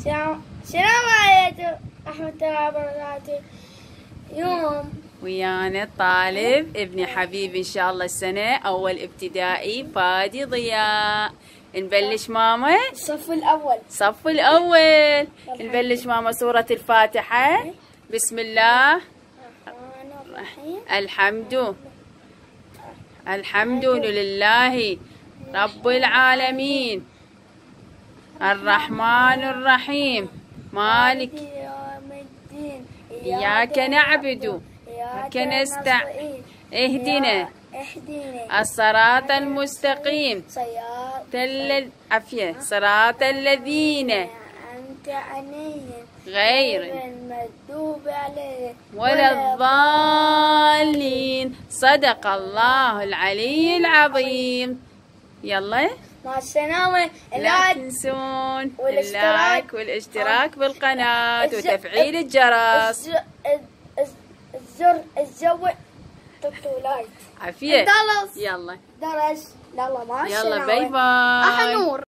السلام عليكم ورحمة الله وبركاته. يوم ويانا الطالب ابن حبيب إن شاء الله السنة أول ابتدائي فادي ضياء. نبلش ماما الصف الأول. الصف الأول. نبلش ماما سورة الفاتحة. بسم الله الرحمن الرحيم. الحمد لله رب العالمين الرحمن الرحيم مالك يوم الدين. إياك نعبد وإياك نستعين اهدنا الصراط المستقيم صراط الذين أنعمت عليهم غير المغضوب عليهم ولا الضالين. صدق الله العلي العظيم. يلا مع السلامة. لا تنسون اللايك والاشتراك بالقناة وتفعيل الجرس. الزر لايك. عافية. درس. يلا درس. يلا مع السلامة. يلا باي باي. نور.